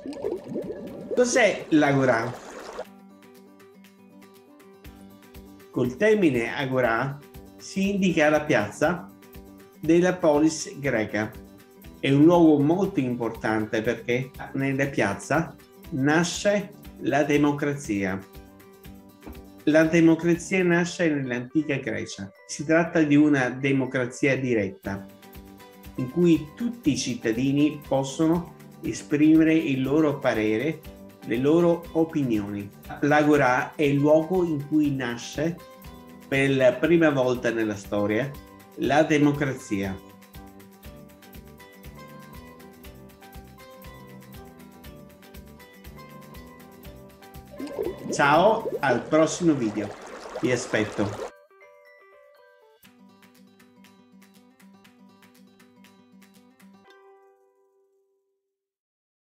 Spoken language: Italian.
Cos'è l'agorà? Col termine agorà si indica la piazza della polis greca. È un luogo molto importante perché nella piazza nasce la democrazia. La democrazia nasce nell'antica Grecia. Si tratta di una democrazia diretta, in cui tutti i cittadini possono esprimere il loro parere, le loro opinioni. L'agorà è il luogo in cui nasce per la prima volta nella storia la democrazia. Ciao, al prossimo video. Vi aspetto.